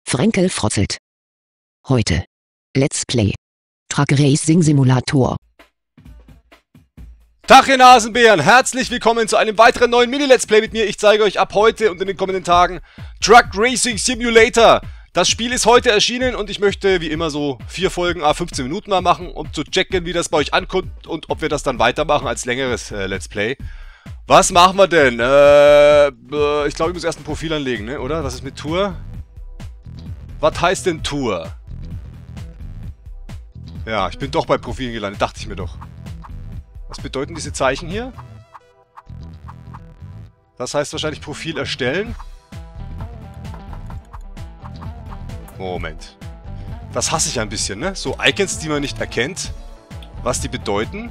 Frenkel frotzelt. Heute. Let's Play. Truck Racing Simulator. Tag ihr Nasenbären, herzlich willkommen zu einem weiteren neuen Mini-Let's Play mit mir. Ich zeige euch ab heute und in den kommenden Tagen Truck Racing Simulator. Das Spiel ist heute erschienen und ich möchte wie immer so 4 Folgen, 15 Minuten mal machen, um zu checken, wie das bei euch ankommt und ob wir das dann weitermachen als längeres Let's Play. Was machen wir denn? Ich glaube, ich muss erst ein Profil anlegen, ne? Oder? Was ist mit Tour? Was heißt denn Tour? Ja, ich bin doch bei Profilen gelandet, dachte ich mir doch. Was bedeuten diese Zeichen hier? Das heißt wahrscheinlich Profil erstellen. Moment. Das hasse ich ein bisschen, ne? So Icons, die man nicht erkennt, was die bedeuten.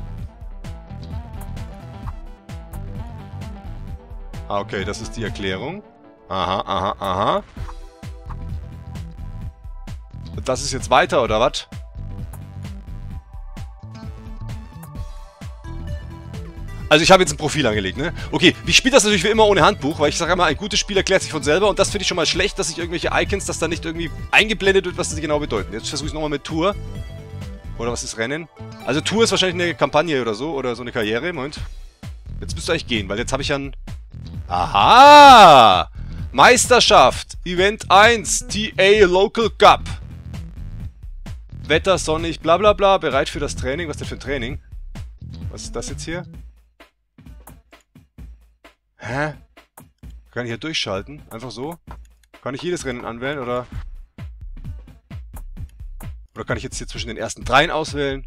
Ah, okay, das ist die Erklärung. Aha, aha, aha. Und das ist jetzt weiter, oder was? Also ich habe jetzt ein Profil angelegt, ne? Okay, ich spiele das natürlich wie immer ohne Handbuch, weil ich sage immer, ein gutes Spiel erklärt sich von selber und das finde ich schon mal schlecht, dass sich irgendwelche Icons, dass da nicht irgendwie eingeblendet wird, was das genau bedeuten. Jetzt versuche ich es nochmal mit Tour. Oder was ist Rennen? Also Tour ist wahrscheinlich eine Kampagne oder so eine Karriere. Moment. Jetzt müsste eigentlich gehen, weil jetzt habe ich ja ein... Aha! Meisterschaft! Event 1, TA Local Cup. Wetter sonnig, bla bla bla, bereit für das Training. Was denn für ein Training? Was ist das jetzt hier? Hä? Kann ich hier durchschalten? Einfach so? Kann ich jedes Rennen anwählen, oder? Oder kann ich jetzt hier zwischen den ersten 3 auswählen?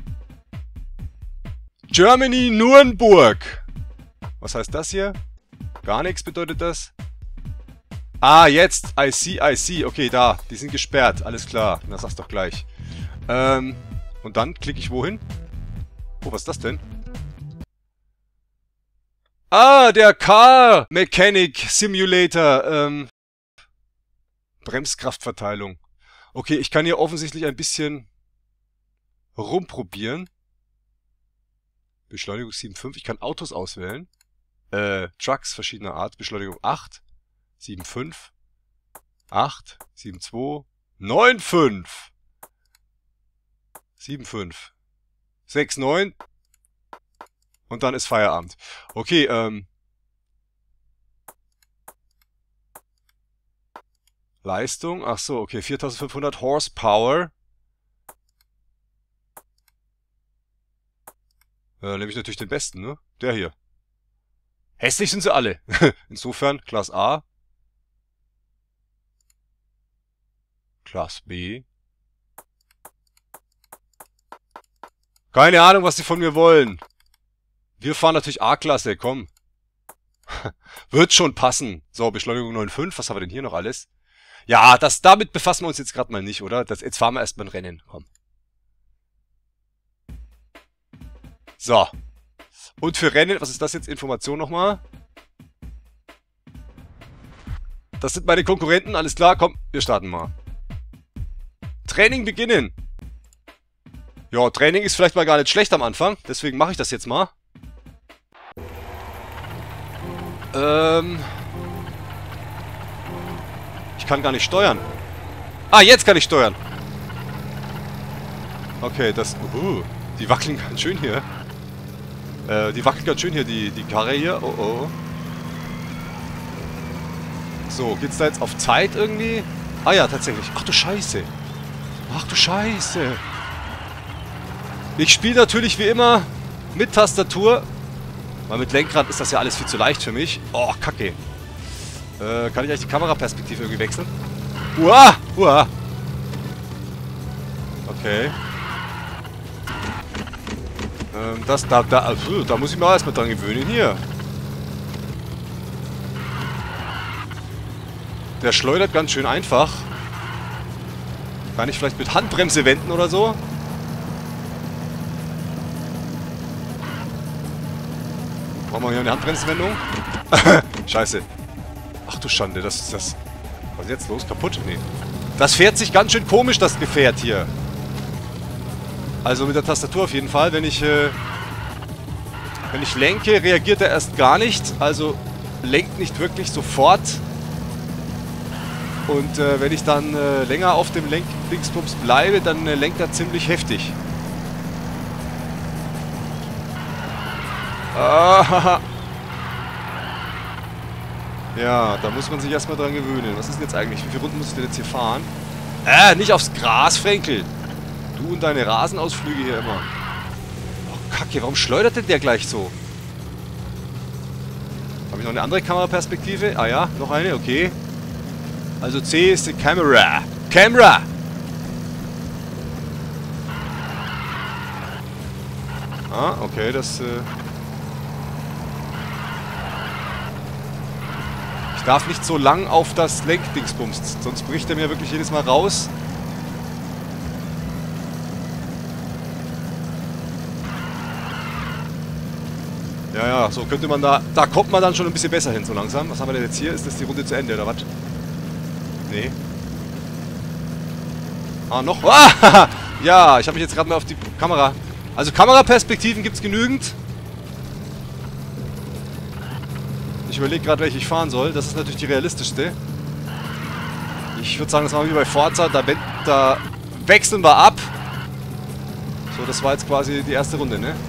Germany Nürnberg! Was heißt das hier? Gar nichts bedeutet das? Ah, jetzt! I see. Okay, da. Die sind gesperrt. Alles klar. Na, sag's doch gleich. Und dann klicke ich wohin? Oh, was ist das denn? Ah, der Car Mechanic Simulator. Bremskraftverteilung. Okay, ich kann hier offensichtlich ein bisschen rumprobieren. Beschleunigung 7,5. Ich kann Autos auswählen. Trucks verschiedener Art. Beschleunigung 8. 7,5. 8. 7,2. 9,5. 7,5. 6,9. Und dann ist Feierabend. Okay, Leistung. Ach so, okay. 4500 Horsepower. Nehme ich natürlich den besten, ne? Der hier. Hässlich sind sie alle. Insofern, Class A. Class B. Keine Ahnung, was sie von mir wollen. Wir fahren natürlich A-Klasse, komm. Wird schon passen. So, Beschleunigung 9,5. Was haben wir denn hier noch alles? Ja, damit befassen wir uns jetzt gerade mal nicht, oder? Jetzt fahren wir erstmal ein Rennen. Komm. So. Und für Rennen, was ist das jetzt? Information nochmal. Das sind meine Konkurrenten, alles klar. Komm, wir starten mal. Training beginnen. Ja, Training ist vielleicht mal gar nicht schlecht am Anfang. Deswegen mache ich das jetzt mal. Ich kann gar nicht steuern. Ah, jetzt kann ich steuern. Okay, die wackeln ganz schön hier. Die wackelt ganz schön hier, die Karre hier. Oh, oh. So, geht's da jetzt auf Zeit irgendwie? Ah ja, tatsächlich. Ach du Scheiße. Ach du Scheiße. Ich spiele natürlich wie immer mit Tastatur. Weil mit Lenkrad ist das ja alles viel zu leicht für mich. Oh, kacke. Kann ich eigentlich die Kameraperspektive irgendwie wechseln? Uah! Uah! Okay. Da muss ich mir erstmal dran gewöhnen. Hier. Der schleudert ganz schön einfach. Kann ich vielleicht mit Handbremse wenden oder so? Brauchen wir hier eine Handbremswendung? Scheiße. Ach du Schande, das ist das... Was ist jetzt los? Kaputt? Nee. Das fährt sich ganz schön komisch, das Gefährt hier. Also mit der Tastatur auf jeden Fall. Wenn ich lenke, reagiert er erst gar nicht. Also lenkt nicht wirklich sofort. Und wenn ich dann länger auf dem Dingsbums bleibe, dann lenkt er ziemlich heftig. Ah, ja, da muss man sich erstmal dran gewöhnen. Was ist denn jetzt eigentlich? Wie viele Runden muss ich denn jetzt hier fahren? Nicht aufs Gras, Frenkel. Du und deine Rasenausflüge hier immer. Oh, Kacke, warum schleudert denn der gleich so? Habe ich noch eine andere Kameraperspektive? Ah ja, noch eine, okay. Also C ist die Kamera. Kamera! Ah, okay, das... Ich darf nicht so lang auf das Lenkdingsbums, sonst bricht er mir wirklich jedes Mal raus. Ja, ja, so könnte man da kommt man dann schon ein bisschen besser hin, so langsam. Was haben wir denn jetzt hier? Ist das die Runde zu Ende, oder was? Nee. Ah, noch? Ah, ja, ich habe mich jetzt gerade mal auf die Kamera... Also Kameraperspektiven gibt es genügend. Ich überlege gerade, welche ich fahren soll. Das ist natürlich die realistischste. Ich würde sagen, das machen wir wie bei Forza. Da wechseln wir ab. So, das war jetzt quasi die erste Runde, ne?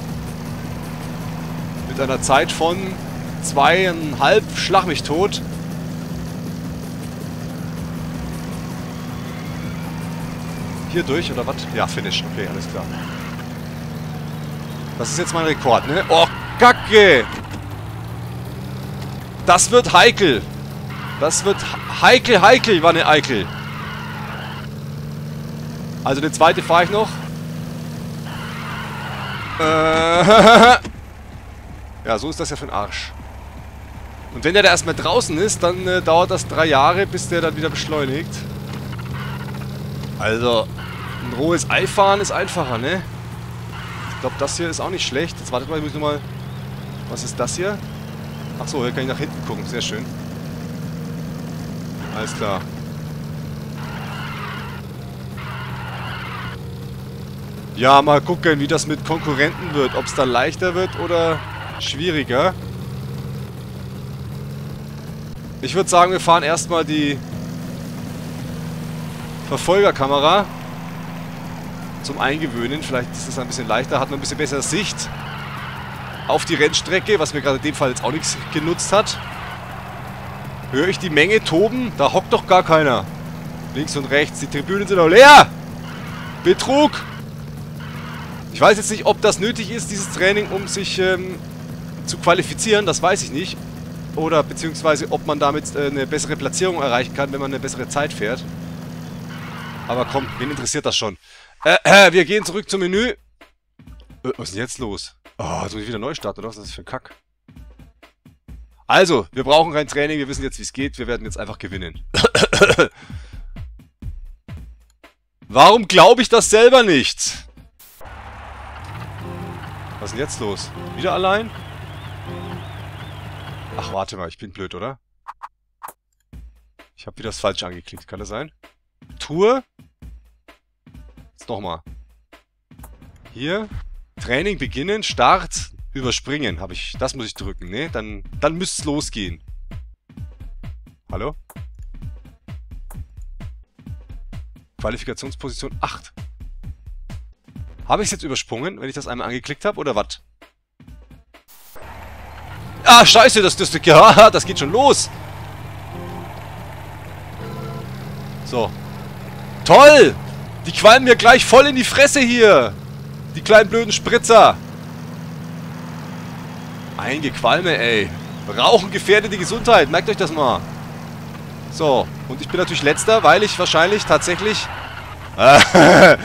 Mit einer Zeit von 2,5, schlag mich tot. Hier durch, oder was? Ja, Finish. Okay, alles klar. Das ist jetzt mein Rekord, ne? Oh, Kacke! Das wird heikel. Das wird heikel, war eine Eikel. Also eine zweite fahre ich noch. Ja, so ist das ja für den Arsch. Und wenn der da erstmal draußen ist, dann dauert das 3 Jahre, bis der dann wieder beschleunigt. Also, ein rohes Ei fahren ist einfacher, ne? Ich glaube, das hier ist auch nicht schlecht. Jetzt wartet mal, ich muss nochmal... Was ist das hier? Achso, hier kann ich nach hinten gucken. Sehr schön. Alles klar. Ja, mal gucken, wie das mit Konkurrenten wird. Ob es da leichter wird oder schwieriger. Ich würde sagen, wir fahren erstmal die Verfolgerkamera zum Eingewöhnen. Vielleicht ist das ein bisschen leichter, hat man ein bisschen bessere Sicht auf die Rennstrecke, was mir gerade in dem Fall jetzt auch nichts genutzt hat. Höre ich die Menge toben? Da hockt doch gar keiner. Links und rechts, die Tribünen sind auch leer. Betrug. Ich weiß jetzt nicht, ob das nötig ist, dieses Training, um sich zu qualifizieren. Das weiß ich nicht. Oder beziehungsweise, ob man damit eine bessere Platzierung erreichen kann, wenn man eine bessere Zeit fährt. Aber komm, wen interessiert das schon? Wir gehen zurück zum Menü. Was ist denn jetzt los? Oh, jetzt muss ich wieder neu starten, oder? Was ist das für ein Kack? Also, wir brauchen kein Training, wir wissen jetzt, wie es geht. Wir werden jetzt einfach gewinnen. Warum glaube ich das selber nicht? Was ist denn jetzt los? Wieder allein? Ach, warte mal, ich bin blöd, oder? Ich habe wieder das Falsche angeklickt, kann das sein? Tour? Jetzt nochmal. Hier. Training beginnen, Start, überspringen. Das muss ich drücken, ne? Dann müsste es losgehen. Hallo? Qualifikationsposition 8. Habe ich es jetzt übersprungen, wenn ich das einmal angeklickt habe, oder was? Ah, scheiße, das geht schon los. So. Toll! Die qualmen mir gleich voll in die Fresse hier. Die kleinen blöden Spritzer. Eingequalme, ey. Rauchen gefährdet die Gesundheit. Merkt euch das mal. So. Und ich bin natürlich Letzter, weil ich wahrscheinlich tatsächlich... eine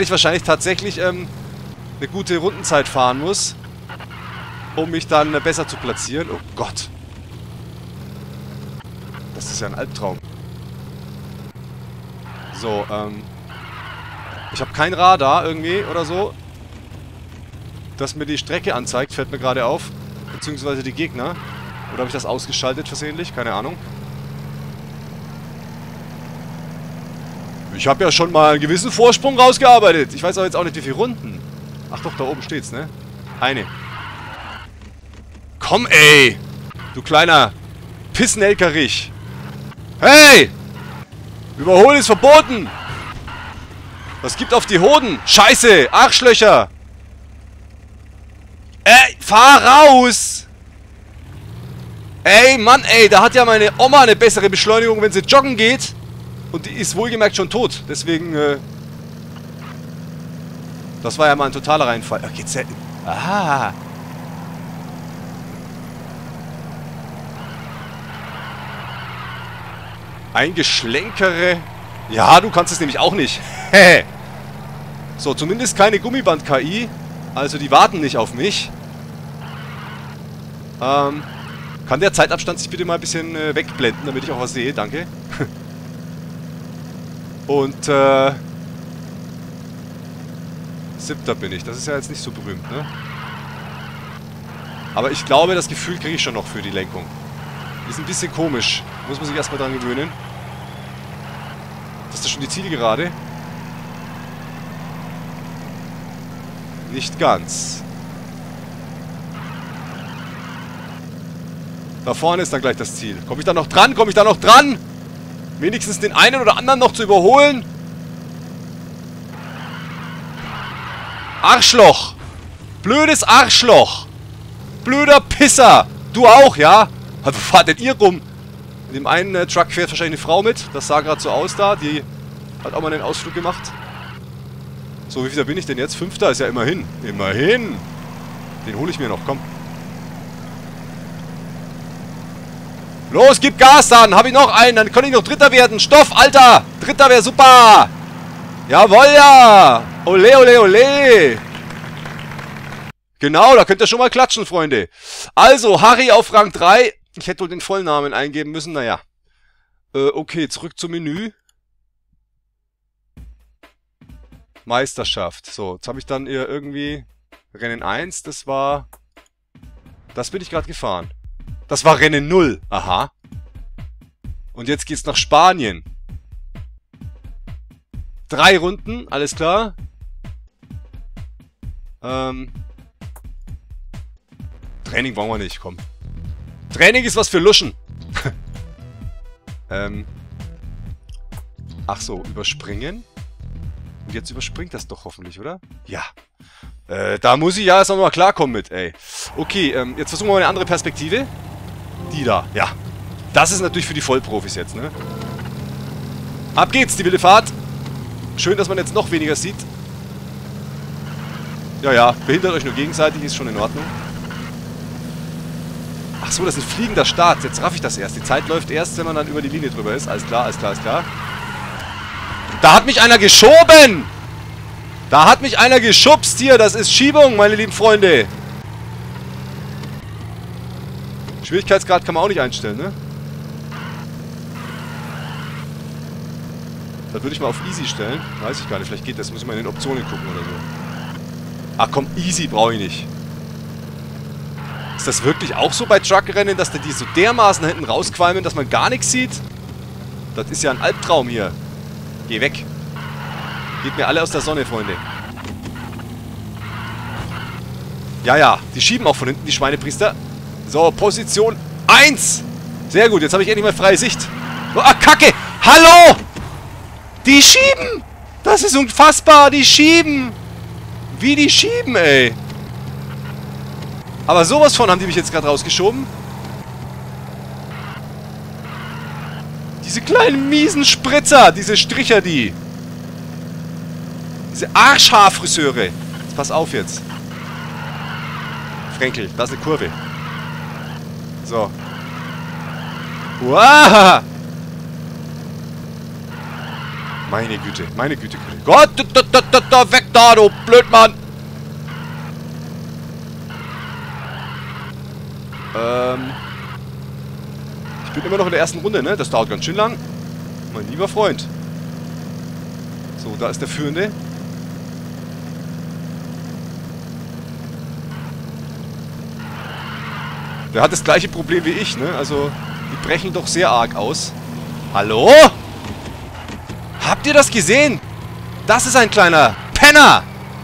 gute Rundenzeit fahren muss. Um mich dann besser zu platzieren. Oh Gott. Das ist ja ein Albtraum. So, ich habe kein Radar irgendwie oder so, das mir die Strecke anzeigt, fällt mir gerade auf. Beziehungsweise die Gegner. Oder habe ich das ausgeschaltet versehentlich? Keine Ahnung. Ich habe ja schon mal einen gewissen Vorsprung rausgearbeitet. Ich weiß aber jetzt auch nicht, wie viele Runden. Ach doch, da oben steht's, ne? Eine. Komm, ey! Du kleiner Pissnelkerich! Hey! Überholen ist verboten! Was gibt auf die Hoden? Scheiße! Arschlöcher! Ey, fahr raus! Ey, Mann, ey, da hat ja meine Oma eine bessere Beschleunigung, wenn sie joggen geht. Und die ist wohlgemerkt schon tot. Deswegen, das war ja mal ein totaler Reinfall. Ach, geht's ja... Ah! Eingeschlenkere... Ja, du kannst es nämlich auch nicht. So, zumindest keine Gummiband-KI. Also die warten nicht auf mich. Kann der Zeitabstand sich bitte mal ein bisschen wegblenden, damit ich auch was sehe? Danke. Und, 7. bin ich. Das ist ja jetzt nicht so berühmt, ne? Aber ich glaube, das Gefühl kriege ich schon noch für die Lenkung. Ist ein bisschen komisch. Muss man sich erstmal dran gewöhnen. Das ist schon die Zielgerade. Nicht ganz. Da vorne ist dann gleich das Ziel. Komme ich da noch dran? Komme ich da noch dran? Wenigstens den einen oder anderen noch zu überholen? Arschloch! Blödes Arschloch! Blöder Pisser! Du auch, ja? Wo fahrt denn ihr rum? In dem einen Truck fährt wahrscheinlich eine Frau mit. Das sah gerade so aus da. Die hat auch mal einen Ausflug gemacht. So, wie viel bin ich denn jetzt? 5. ist ja immerhin. Immerhin! Den hole ich mir noch, komm. Los, gib Gas dann! Hab ich noch einen, dann kann ich noch Dritter werden. Stoff, Alter! Dritter wäre super! Jawoll, ja! Ole, ole, ole! Genau, da könnt ihr schon mal klatschen, Freunde. Also, Harry auf Rang 3. Ich hätte wohl den Vollnamen eingeben müssen, naja. Okay, zurück zum Menü. Meisterschaft. So, jetzt habe ich dann hier irgendwie Rennen 1, das war... Das bin ich gerade gefahren. Das war Rennen 0. Aha. Und jetzt geht's nach Spanien. 3 Runden, alles klar. Training brauchen wir nicht, komm. Training ist was für Luschen. Ach so, überspringen. Und jetzt überspringt das doch hoffentlich, oder? Ja. Da muss ich ja erst noch mal klarkommen mit, ey. Okay, jetzt versuchen wir mal eine andere Perspektive. Die da, ja. Das ist natürlich für die Vollprofis jetzt, ne? Ab geht's, die wilde Fahrt. Schön, dass man jetzt noch weniger sieht. Ja, ja, behindert euch nur gegenseitig, ist schon in Ordnung. Ach so, das ist ein fliegender Start. Jetzt raff ich das erst. Die Zeit läuft erst, wenn man dann über die Linie drüber ist. Alles klar, alles klar, alles klar. Da hat mich einer geschoben! Da hat mich einer geschubst hier. Das ist Schiebung, meine lieben Freunde. Schwierigkeitsgrad kann man auch nicht einstellen, ne? Das würde ich mal auf Easy stellen. Weiß ich gar nicht, vielleicht geht das. Muss ich mal in den Optionen gucken oder so. Ach komm, Easy brauche ich nicht. Ist das wirklich auch so bei Truckrennen, dass die so dermaßen hinten rausqualmen, dass man gar nichts sieht? Das ist ja ein Albtraum hier. Geh weg. Geht mir alle aus der Sonne, Freunde. Ja, ja, die schieben auch von hinten, die Schweinepriester. So, Position 1. Sehr gut, jetzt habe ich endlich mal freie Sicht. Oh, ah, Kacke! Hallo! Die schieben! Das ist unfassbar, die schieben! Wie die schieben, ey! Aber sowas von haben die mich jetzt gerade rausgeschoben. Diese kleinen miesen Spritzer, diese Stricher, die. Diese Arschhaarfriseure. Jetzt pass auf jetzt. Frenkel, da ist eine Kurve. So. Uah! Meine Güte, meine Güte. Gott, da, weg da, du Blödmann! Ich bin immer noch in der ersten Runde, ne? Das dauert ganz schön lang. Mein lieber Freund. So, da ist der Führende. Der hat das gleiche Problem wie ich, ne? Also, die brechen doch sehr arg aus. Hallo? Habt ihr das gesehen? Das ist ein kleiner Penner!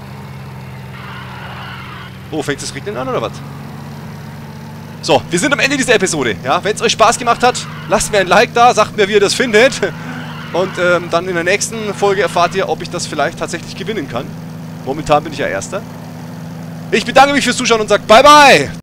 Oh, fängt es regnen an, oder was? So, wir sind am Ende dieser Episode, ja? Wenn es euch Spaß gemacht hat, lasst mir ein Like da, sagt mir, wie ihr das findet. Und dann in der nächsten Folge erfahrt ihr, ob ich das vielleicht tatsächlich gewinnen kann. Momentan bin ich ja Erster. Ich bedanke mich fürs Zuschauen und sage Bye Bye!